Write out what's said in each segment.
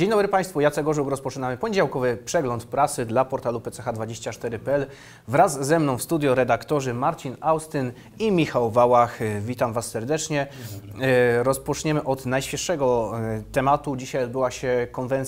Dzień dobry Państwu, Jacek Orzeł. Rozpoczynamy poniedziałkowy przegląd prasy dla portalu pch24.pl. Wraz ze mną w studio redaktorzy Marcin Austyn i Michał Wałach. Witam Was serdecznie. Rozpoczniemy od najświeższego tematu. Dzisiaj odbyła się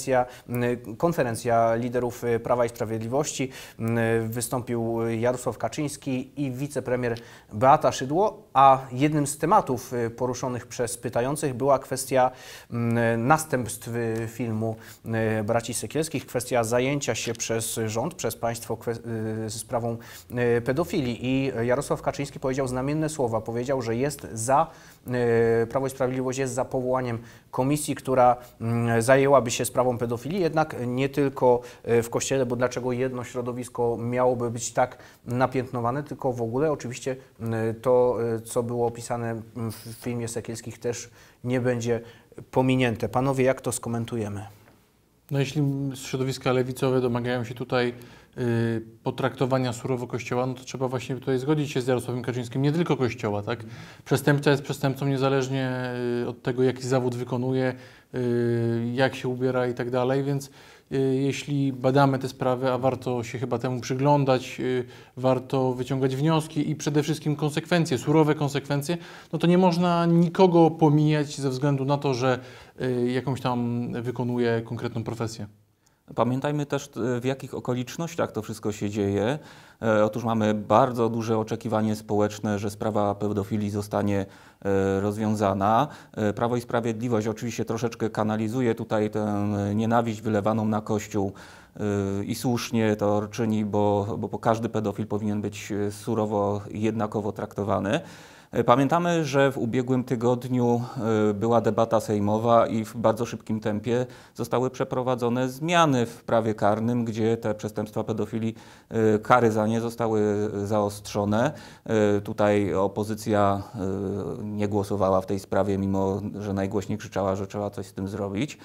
konferencja liderów Prawa i Sprawiedliwości. Wystąpił Jarosław Kaczyński i wicepremier Beata Szydło, a jednym z tematów poruszonych przez pytających była kwestia następstw filmu braci Sekielskich, kwestia zajęcia się przez rząd, przez państwo sprawą pedofilii. I Jarosław Kaczyński powiedział znamienne słowa. Powiedział, że Prawo i Sprawiedliwość jest za powołaniem komisji, która zajęłaby się sprawą pedofilii, jednak nie tylko w Kościele, bo dlaczego jedno środowisko miałoby być tak napiętnowane, tylko w ogóle oczywiście to, co było opisane w filmie Sekielskich, też nie będzie pominięte. Panowie, jak to skomentujemy? No jeśli środowiska lewicowe domagają się tutaj potraktowania surowo Kościoła, no to trzeba właśnie tutaj zgodzić się z Jarosławem Kaczyńskim, nie tylko Kościoła, tak? Przestępca jest przestępcą niezależnie od tego, jaki zawód wykonuje, jak się ubiera i tak dalej, więc jeśli badamy te sprawy, a warto się chyba temu przyglądać, warto wyciągać wnioski i przede wszystkim konsekwencje, surowe konsekwencje, no to nie można nikogo pomijać ze względu na to, że jakąś tam wykonuje konkretną profesję. Pamiętajmy też, w jakich okolicznościach to wszystko się dzieje. Otóż mamy bardzo duże oczekiwanie społeczne, że sprawa pedofilii zostanie rozwiązana. Prawo i Sprawiedliwość oczywiście troszeczkę kanalizuje tutaj tę nienawiść wylewaną na Kościół i słusznie to czyni, bo każdy pedofil powinien być surowo i jednakowo traktowany. Pamiętamy, że w ubiegłym tygodniu była debata sejmowa i w bardzo szybkim tempie zostały przeprowadzone zmiany w prawie karnym, gdzie te przestępstwa pedofilii, kary za nie zostały zaostrzone. Tutaj opozycja nie głosowała w tej sprawie, mimo że najgłośniej krzyczała, że trzeba coś z tym zrobić.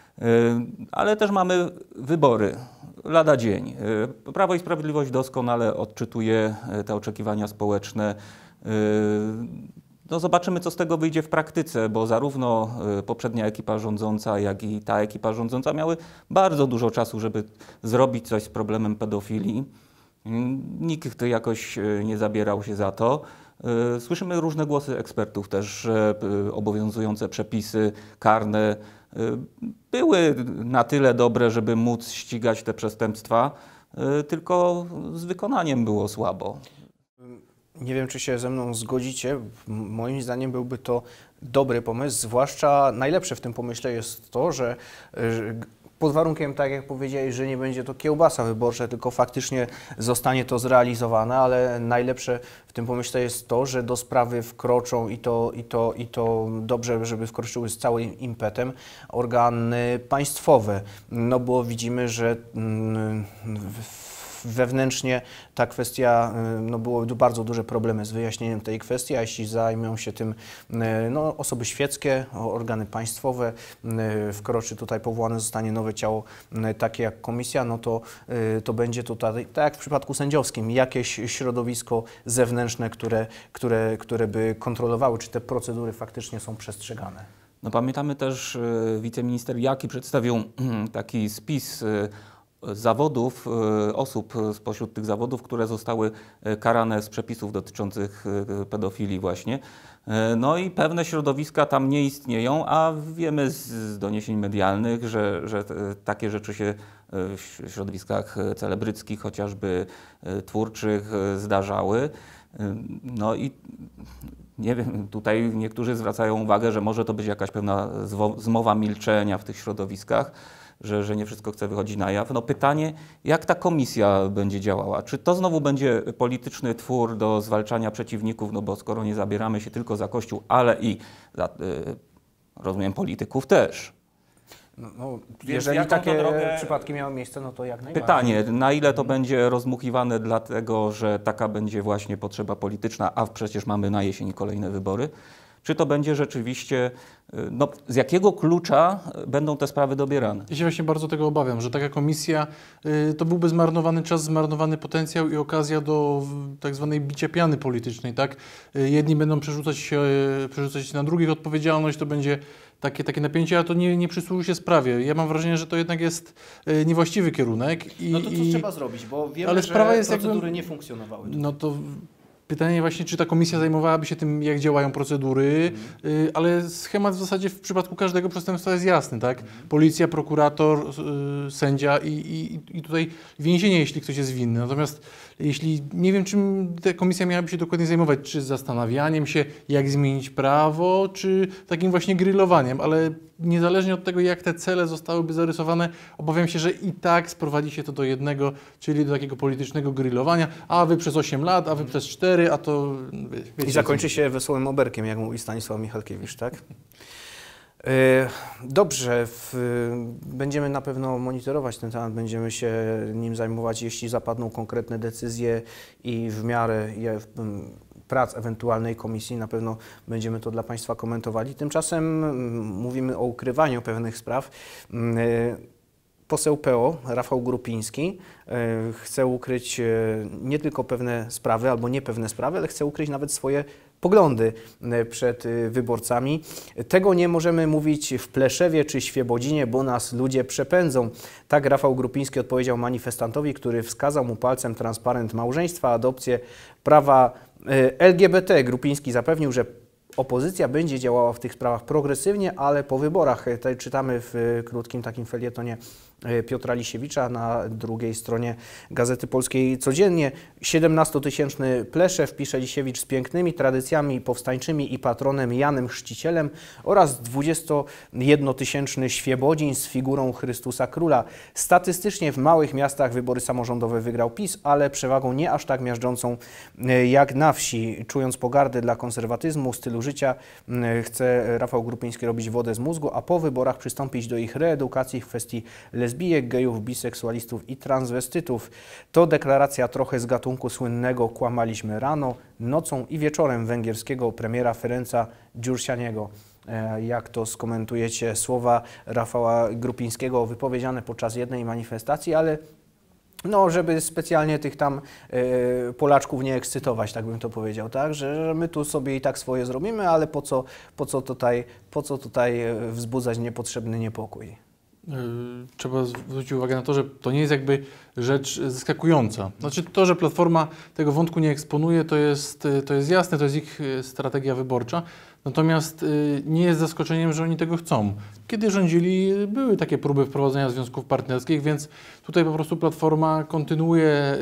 Ale też mamy wybory lada dzień. Prawo i Sprawiedliwość doskonale odczytuje te oczekiwania społeczne. No zobaczymy, co z tego wyjdzie w praktyce, bo zarówno poprzednia ekipa rządząca, jak i ta ekipa rządząca miały bardzo dużo czasu, żeby zrobić coś z problemem pedofilii. Nikt jakoś nie zabierał się za to. Słyszymy różne głosy ekspertów też, że obowiązujące przepisy karne były na tyle dobre, żeby móc ścigać te przestępstwa, tylko z wykonaniem było słabo. Nie wiem, czy się ze mną zgodzicie. Moim zdaniem byłby to dobry pomysł, zwłaszcza najlepsze w tym pomyśle jest to, że pod warunkiem, tak jak powiedziałeś, że nie będzie to kiełbasa wyborcza, tylko faktycznie zostanie to zrealizowane, ale najlepsze w tym pomyśle jest to, że do sprawy wkroczą i to dobrze, żeby wkroczyły z całym impetem organy państwowe, no bo widzimy, że wewnętrznie ta kwestia, no były bardzo duże problemy z wyjaśnieniem tej kwestii, a jeśli zajmą się tym osoby świeckie, organy państwowe, wkroczy tutaj powołane zostanie nowe ciało, takie jak komisja, no to będzie tutaj, tak jak w przypadku sędziowskim, jakieś środowisko zewnętrzne, które by kontrolowały, czy te procedury faktycznie są przestrzegane. No pamiętamy też, wiceminister Jaki przedstawił taki spis zawodów, osób spośród tych zawodów, które zostały karane z przepisów dotyczących pedofilii właśnie. No i pewne środowiska tam nie istnieją, a wiemy z doniesień medialnych, że takie rzeczy się w środowiskach celebryckich, chociażby twórczych, zdarzały. No i nie wiem, tutaj niektórzy zwracają uwagę, że może to być jakaś pewna zmowa milczenia w tych środowiskach, że nie wszystko chce wychodzić na jaw. No pytanie, jak ta komisja będzie działała? Czy to znowu będzie polityczny twór do zwalczania przeciwników, no bo skoro nie zabieramy się tylko za Kościół, ale i za, rozumiem, polityków też. No, jeżeli takie przypadki miały miejsce, no to jak najbardziej. Pytanie, na ile to będzie rozmuchiwane dlatego, że taka będzie właśnie potrzeba polityczna, a przecież mamy na jesieni kolejne wybory, czy to będzie rzeczywiście, no, z jakiego klucza będą te sprawy dobierane. Ja się właśnie bardzo tego obawiam, że taka komisja to byłby zmarnowany czas, zmarnowany potencjał i okazja do tak zwanej bicia piany politycznej, tak? Jedni będą przerzucać na drugich odpowiedzialność, to będzie takie napięcie, a to nie przysłuży się sprawie. Ja mam wrażenie, że to jednak jest niewłaściwy kierunek. No to co trzeba zrobić, bo wiemy, ale że sprawa jest procedury nie funkcjonowały. No to pytanie właśnie, czy ta komisja zajmowałaby się tym, jak działają procedury, ale schemat w zasadzie w przypadku każdego przestępstwa jest jasny, tak? Policja, prokurator, sędzia i tutaj więzienie, jeśli ktoś jest winny. Natomiast jeśli nie wiem, czym ta komisja miałaby się dokładnie zajmować, czy zastanawianiem się, jak zmienić prawo, czy takim właśnie grillowaniem, ale niezależnie od tego, jak te cele zostałyby zarysowane, obawiam się, że i tak sprowadzi się to do jednego, czyli do takiego politycznego grillowania, a wy przez 8 lat, a wy przez 4, a to... Wiecie, I zakończy się wesołym oberkiem, jak mówi Stanisław Michalkiewicz, tak? Dobrze, będziemy na pewno monitorować ten temat, będziemy się nim zajmować, jeśli zapadną konkretne decyzje i w miarę prac ewentualnej komisji na pewno będziemy to dla Państwa komentowali. Tymczasem mówimy o ukrywaniu pewnych spraw. Poseł PO, Rafał Grupiński, chce ukryć nie tylko pewne sprawy albo niepewne sprawy, ale chce ukryć nawet swoje poglądy przed wyborcami. Tego nie możemy mówić w Pleszewie czy Świebodzinie, bo nas ludzie przepędzą. Tak Rafał Grupiński odpowiedział manifestantowi, który wskazał mu palcem transparent małżeństwa, adopcję, prawa LGBT. Grupiński zapewnił, że opozycja będzie działała w tych sprawach progresywnie, ale po wyborach. Tutaj czytamy w krótkim takim felietonie Piotra Lisiewicza na drugiej stronie Gazety Polskiej codziennie. 17-tysięczny Pleszew, pisze Lisiewicz, z pięknymi tradycjami powstańczymi i patronem Janem Chrzcicielem oraz 21-tysięczny Świebodzin z figurą Chrystusa Króla. Statystycznie w małych miastach wybory samorządowe wygrał PiS, ale przewagą nie aż tak miażdżącą jak na wsi. Czując pogardę dla konserwatyzmu, stylu życia, chce Rafał Grupiński robić wodę z mózgu, a po wyborach przystąpić do ich reedukacji w kwestii lesbijek, gejów, biseksualistów i transwestytów. To deklaracja trochę z gatunku słynnego kłamaliśmy rano, nocą i wieczorem węgierskiego premiera Ferenca Gyurcsányego. Jak to skomentujecie słowa Rafała Grupińskiego wypowiedziane podczas jednej manifestacji, ale no, żeby specjalnie tych tam Polaczków nie ekscytować, tak bym to powiedział, tak? Że my tu sobie i tak swoje zrobimy, ale po co tutaj wzbudzać niepotrzebny niepokój? Trzeba zwrócić uwagę na to, że to nie jest jakby rzecz zaskakująca. Znaczy to, że Platforma tego wątku nie eksponuje, to jest jasne, to jest ich strategia wyborcza. Natomiast nie jest zaskoczeniem, że oni tego chcą. Kiedy rządzili, były takie próby wprowadzenia związków partnerskich, więc tutaj po prostu Platforma kontynuuje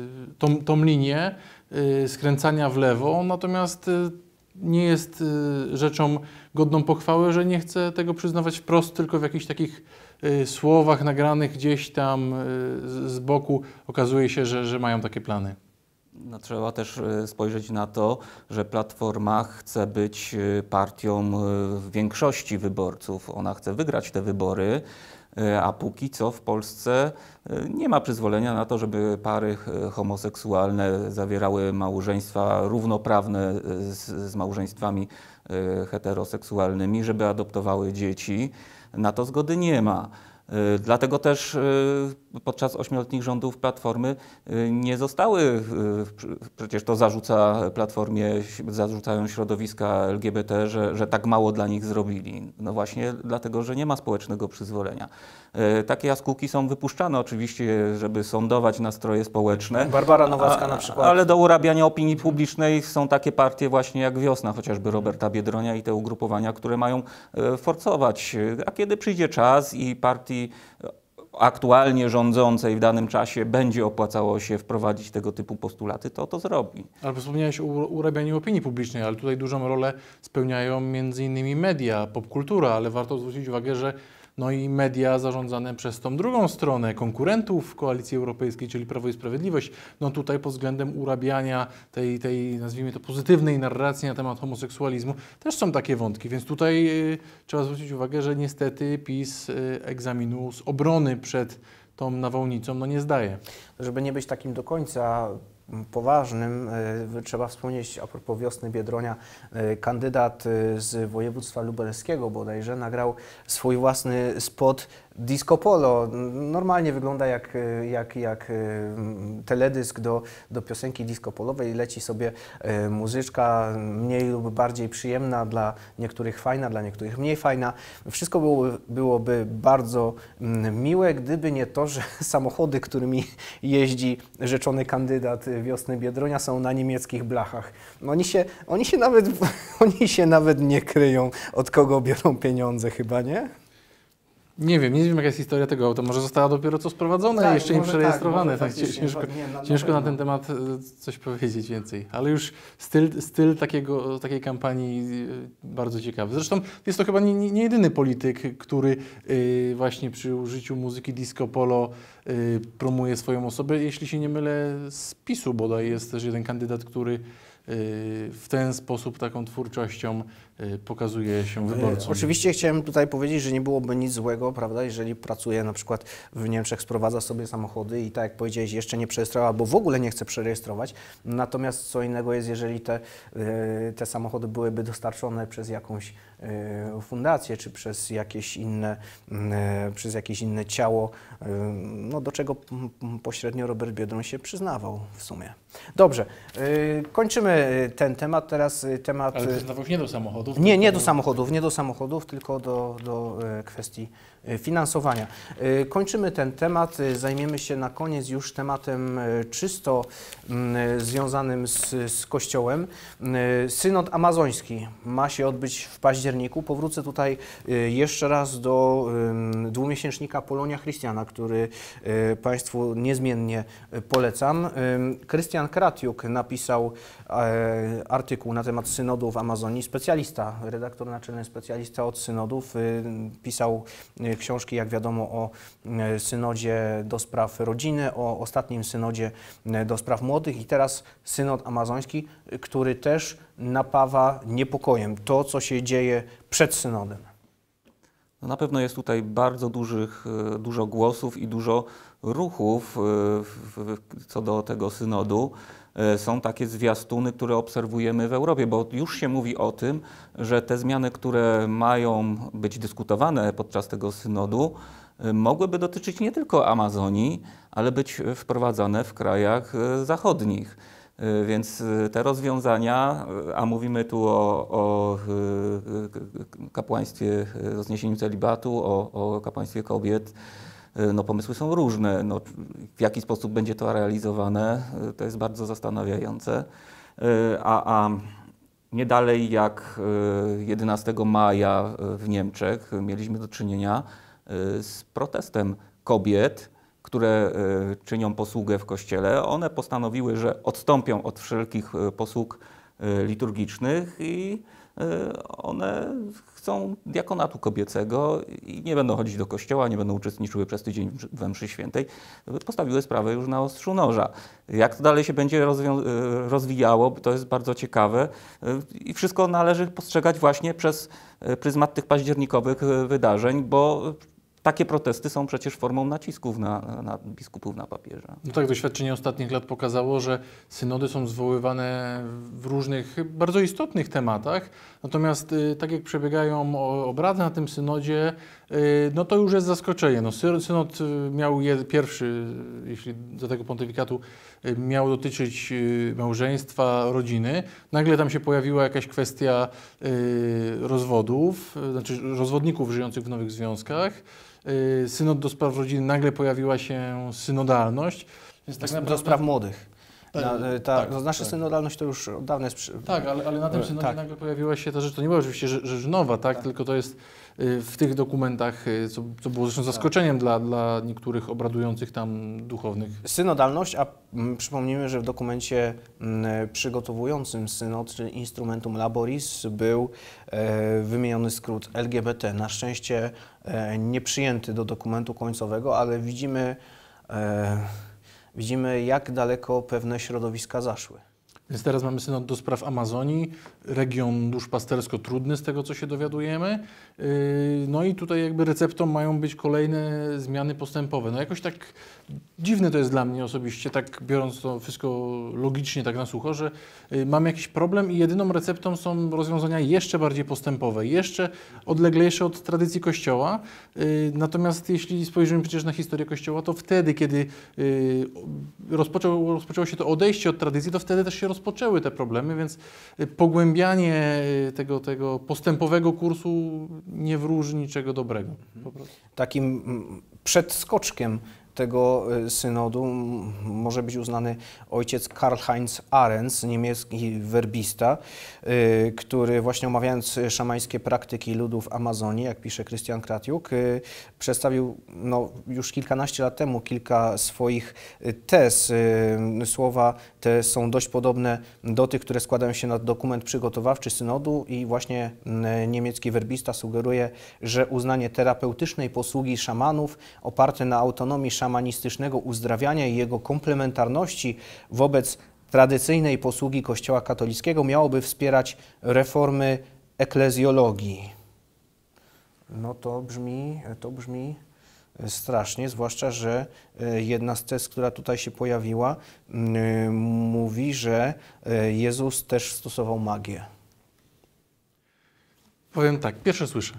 tą linię skręcania w lewo, natomiast nie jest rzeczą godną pochwały, że nie chce tego przyznawać wprost, tylko w jakichś takich słowach nagranych gdzieś tam z boku okazuje się, że mają takie plany. No, trzeba też spojrzeć na to, że Platforma chce być partią większości wyborców. Ona chce wygrać te wybory, a póki co w Polsce nie ma przyzwolenia na to, żeby pary homoseksualne zawierały małżeństwa równoprawne z małżeństwami heteroseksualnymi, żeby adoptowały dzieci. Na to zgody nie ma. Dlatego też podczas 8-letnich rządów Platformy nie zostały, przecież to zarzuca Platformie, zarzucają środowiska LGBT, że tak mało dla nich zrobili. No właśnie dlatego, że nie ma społecznego przyzwolenia. Takie jaskółki są wypuszczane oczywiście, żeby sondować nastroje społeczne. Barbara Nowacka na przykład. Ale do urabiania opinii publicznej są takie partie właśnie jak Wiosna, chociażby Roberta Biedronia i te ugrupowania, które mają forsować. A kiedy przyjdzie czas i partii aktualnie rządzącej w danym czasie będzie opłacało się wprowadzić tego typu postulaty, to zrobi. Ale wspomniałeś o urabianiu opinii publicznej, ale tutaj dużą rolę spełniają m.in. media, popkultura, ale warto zwrócić uwagę, że no i media zarządzane przez tą drugą stronę, konkurentów Koalicji Europejskiej, czyli Prawo i Sprawiedliwość, no tutaj pod względem urabiania tej nazwijmy to pozytywnej narracji na temat homoseksualizmu też są takie wątki, więc tutaj trzeba zwrócić uwagę, że niestety PiS egzaminu z obrony przed tą nawałnicą no nie zdaje. Żeby nie być takim do końca poważnym. Trzeba wspomnieć a propos Wiosny Biedronia, kandydat z województwa lubelskiego bodajże nagrał swój własny spot Disco Polo. Normalnie wygląda jak teledysk do piosenki disco polowej. Leci sobie muzyczka mniej lub bardziej przyjemna, dla niektórych fajna, dla niektórych mniej fajna. Wszystko byłoby bardzo miłe, gdyby nie to, że samochody, którymi jeździ rzeczony kandydat Wiosny Biedronia, są na niemieckich blachach. Oni się nawet nie kryją, od kogo biorą pieniądze chyba, nie? Nie wiem jaka jest historia tego auta. Może została dopiero co sprowadzone, Tak, jeszcze nie może przerejestrowane. tak, może Ciężko na ten temat coś powiedzieć więcej. Ale już styl takiej kampanii bardzo ciekawy. Zresztą jest to chyba nie jedyny polityk, który właśnie przy użyciu muzyki disco polo promuje swoją osobę. Jeśli się nie mylę, z PiS-u bodaj jest też jeden kandydat, który w ten sposób, taką twórczością pokazuje się wyborcom. Oczywiście chciałem tutaj powiedzieć, że nie byłoby nic złego, prawda, jeżeli pracuje na przykład w Niemczech, sprowadza sobie samochody i tak jak powiedziałeś, jeszcze nie przerejestrował, albo w ogóle nie chce przerejestrować. Natomiast co innego jest, jeżeli te samochody byłyby dostarczone przez jakąś fundację, czy przez jakieś inne ciało, no, do czego pośrednio Robert Biedroń się przyznawał w sumie. Dobrze, kończymy ten temat. Teraz temat... Ale przyznawał się nie do samochodów? Nie do samochodów, tylko do kwestii finansowania. Kończymy ten temat, zajmiemy się na koniec już tematem czysto związanym z Kościołem. Synod amazoński ma się odbyć w październiku. Powrócę tutaj jeszcze raz do dwumiesięcznika Polonia Christiana, który Państwu niezmiennie polecam. Krystian Kratiuk napisał artykuł na temat synodu w Amazonii, specjalista, redaktor naczelny, specjalista od synodów. Pisał książki, jak wiadomo, o synodzie do spraw rodziny, o ostatnim synodzie do spraw młodych i teraz synod amazoński, który też napawa niepokojem to, co się dzieje przed synodem. No na pewno jest tutaj bardzo dużo głosów i dużo ruchów co do tego synodu. Są takie zwiastuny, które obserwujemy w Europie, bo już się mówi o tym, że te zmiany, które mają być dyskutowane podczas tego synodu, mogłyby dotyczyć nie tylko Amazonii, ale być wprowadzane w krajach zachodnich. Więc te rozwiązania, a mówimy tu o kapłaństwie, o zniesieniu celibatu, o kapłaństwie kobiet, no pomysły są różne. No, w jaki sposób będzie to realizowane, to jest bardzo zastanawiające. A nie dalej jak 11 maja w Niemczech mieliśmy do czynienia z protestem kobiet, które czynią posługę w kościele. One postanowiły, że odstąpią od wszelkich posług liturgicznych i one chcą diakonatu kobiecego i nie będą chodzić do kościoła, nie będą uczestniczyły przez tydzień we mszy świętej. Postawiły sprawę już na ostrzu noża. Jak to dalej się będzie rozwijało, to jest bardzo ciekawe i wszystko należy postrzegać właśnie przez pryzmat tych październikowych wydarzeń, bo takie protesty są przecież formą nacisków na biskupów, na papieża. No tak, doświadczenie ostatnich lat pokazało, że synody są zwoływane w różnych, bardzo istotnych tematach, natomiast tak jak przebiegają obrady na tym synodzie, no to już jest zaskoczenie. No, synod miał pierwszy, jeśli do tego pontyfikatu, miał dotyczyć małżeństwa, rodziny. Nagle tam się pojawiła jakaś kwestia rozwodów, znaczy rozwodników żyjących w nowych związkach. Synod do spraw rodziny, nagle pojawiła się synodalność. Więc tak naprawdę... Do spraw młodych. Nasza synodalność to już od dawna jest... Tak, ale na tym synodzie nagle pojawiła się ta rzecz, to nie była oczywiście rzecz nowa, tak? Tylko to jest w tych dokumentach, co było zresztą zaskoczeniem dla niektórych obradujących tam duchownych. Synodalność, a przypomnijmy, że w dokumencie przygotowującym synod, czyli Instrumentum Laboris, był wymieniony skrót LGBT. Na szczęście nie przyjęty do dokumentu końcowego, ale widzimy, jak daleko pewne środowiska zaszły. Więc teraz mamy synod do spraw Amazonii, region duszpastersko trudny z tego, co się dowiadujemy. No i tutaj jakby receptą mają być kolejne zmiany postępowe. No jakoś tak dziwne to jest dla mnie osobiście, tak biorąc to wszystko logicznie tak na sucho, że mamy jakiś problem i jedyną receptą są rozwiązania jeszcze bardziej postępowe, jeszcze odleglejsze od tradycji Kościoła. Natomiast jeśli spojrzymy przecież na historię Kościoła, to wtedy, kiedy rozpoczęło się to odejście od tradycji, to wtedy też się rozpoczęły te problemy, więc pogłębianie tego postępowego kursu nie wróży niczego dobrego. Po prostu. Takim przedskoczkiem tego synodu może być uznany ojciec Karl-Heinz Ahrens, niemiecki werbista, który właśnie omawiając szamańskie praktyki ludów Amazonii, jak pisze Christian Kratiuk, przedstawił już kilkanaście lat temu kilka swoich tez. Słowa te są dość podobne do tych, które składają się na dokument przygotowawczy synodu i właśnie niemiecki werbista sugeruje, że uznanie terapeutycznej posługi szamanów oparte na autonomii szamanistycznego uzdrawiania i jego komplementarności wobec tradycyjnej posługi Kościoła katolickiego miałoby wspierać reformy eklezjologii. No to brzmi strasznie, zwłaszcza, że jedna z tez, która tutaj się pojawiła, mówi, że Jezus też stosował magię. Powiem tak, pierwsze słyszę.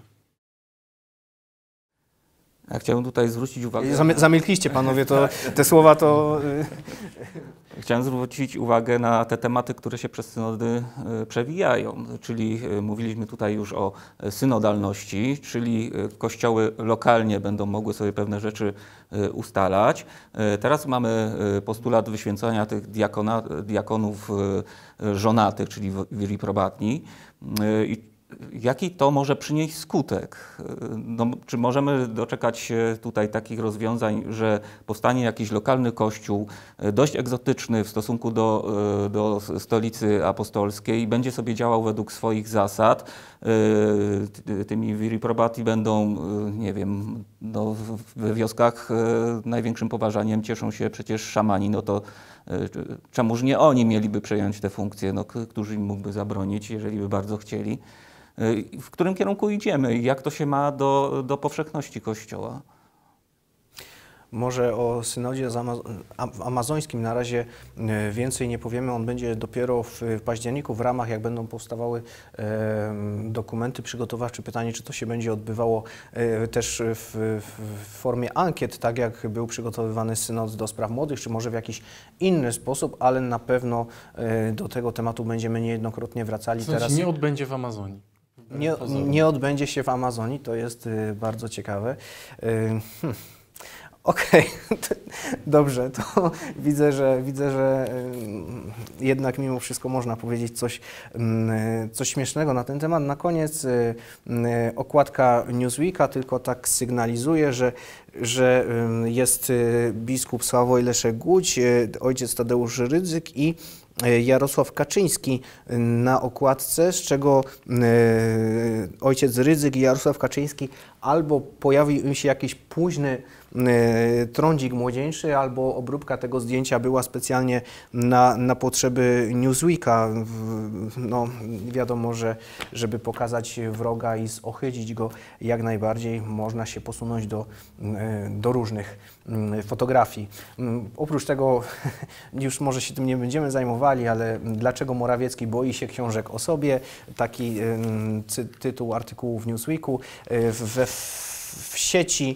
Ja chciałem tutaj zwrócić uwagę... Zamilkliście panowie, te słowa to... Chciałem zwrócić uwagę na te tematy, które się przez synody przewijają, czyli mówiliśmy tutaj już o synodalności, czyli kościoły lokalnie będą mogły sobie pewne rzeczy ustalać. Teraz mamy postulat wyświęcania tych diakonów żonatych, czyli viri probatni. Jaki to może przynieść skutek? No, czy możemy doczekać się tutaj takich rozwiązań, że powstanie jakiś lokalny kościół, dość egzotyczny w stosunku do stolicy apostolskiej, będzie sobie działał według swoich zasad? Tymi viri probati będą, nie wiem, no, we wioskach największym poważaniem cieszą się przecież szamani, no to czemuż nie oni mieliby przejąć te funkcje, no, któż im mógłby zabronić, jeżeli by bardzo chcieli? W którym kierunku idziemy i jak to się ma do powszechności Kościoła? Może o synodzie amazońskim na razie więcej nie powiemy. On będzie dopiero w październiku w ramach, jak będą powstawały dokumenty przygotowawcze. Pytanie, czy to się będzie odbywało też w formie ankiet, tak jak był przygotowywany synod do spraw młodych, czy może w jakiś inny sposób, ale na pewno do tego tematu będziemy niejednokrotnie wracali. Teraz nie odbędzie w Amazonii. Nie odbędzie się w Amazonii, to jest bardzo ciekawe. Okej, dobrze, to widzę, że jednak mimo wszystko można powiedzieć coś śmiesznego na ten temat. Na koniec okładka Newsweeka tylko tak sygnalizuje, że jest biskup Sławoj Leszek Głódź, ojciec Tadeusz Rydzyk i Jarosław Kaczyński na okładce, z czego ojciec Rydzyk i Jarosław Kaczyński albo pojawił im się jakiś późny trądzik młodzieńczy, albo obróbka tego zdjęcia była specjalnie na potrzeby Newsweeka. No, wiadomo, że żeby pokazać wroga i zohydzić go jak najbardziej, można się posunąć do różnych fotografii. Oprócz tego, już może się tym nie będziemy zajmowali, ale dlaczego Morawiecki boi się książek o sobie? Taki tytuł artykułu w Newsweeku. W sieci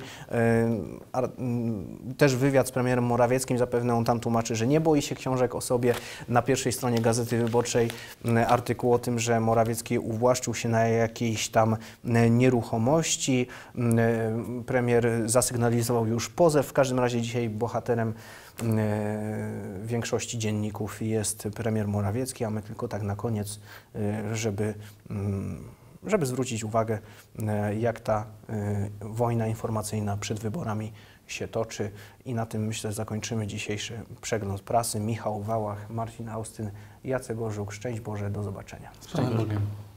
też wywiad z premierem Morawieckim, zapewne on tam tłumaczy, że nie boi się książek o sobie. Na pierwszej stronie Gazety Wyborczej artykuł o tym, że Morawiecki uwłaszczył się na jakiejś tam nieruchomości. Premier zasygnalizował już pozew. W każdym razie dzisiaj bohaterem większości dzienników jest premier Morawiecki, a my tylko tak na koniec, żeby zwrócić uwagę, jak ta wojna informacyjna przed wyborami się toczy. I na tym, myślę, zakończymy dzisiejszy przegląd prasy. Michał Wałach, Marcin Austyn, Jacek Orzuk. Szczęść Boże, do zobaczenia. Z Panem Bogiem.